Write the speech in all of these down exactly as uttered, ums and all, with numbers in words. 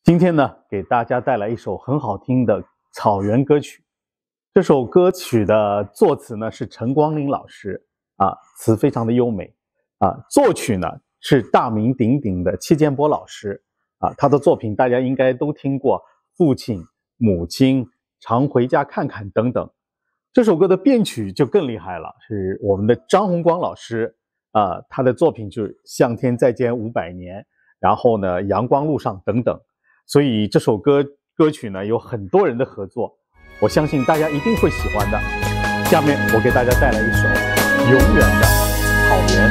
今天呢，给大家带来一首很好听的草原歌曲。这首歌曲的作词呢是陈光林老师啊，词非常的优美啊。作曲呢是大名鼎鼎的戚建波老师啊，他的作品大家应该都听过，《父亲》《母亲》《常回家看看》等等。这首歌的编曲就更厉害了，是我们的张洪光老师啊，他的作品就是《向天再见五百年》，然后呢，《阳光路上》等等。所以这首歌歌曲呢有很多人的合作，我相信大家一定会喜欢的。下面我给大家带来一首《永远的草原》。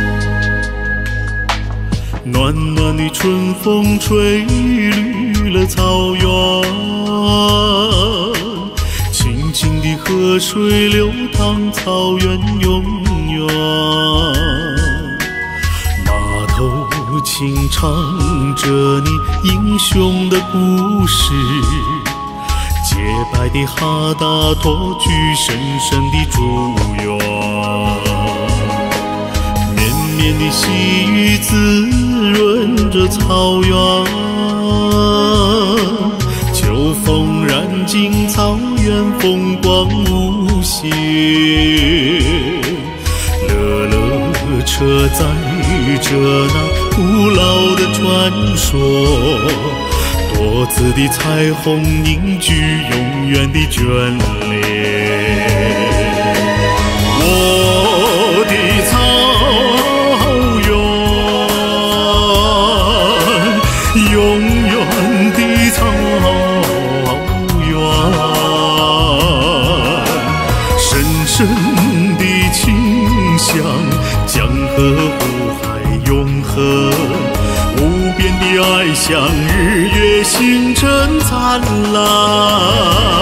暖暖的春风吹绿了草原，清清的河水流淌，草原永远。码头轻唱着你英雄的故事，洁白的哈达托举深深的祝愿，绵绵的细雨滋润着草原，秋风染尽草原，风光无限。乐乐车载着那古老的传说，多姿的彩虹凝聚永远的眷恋。我的草原，永远的草原，深深的情乡，江河湖海永恒，无边的爱像日月星辰灿烂。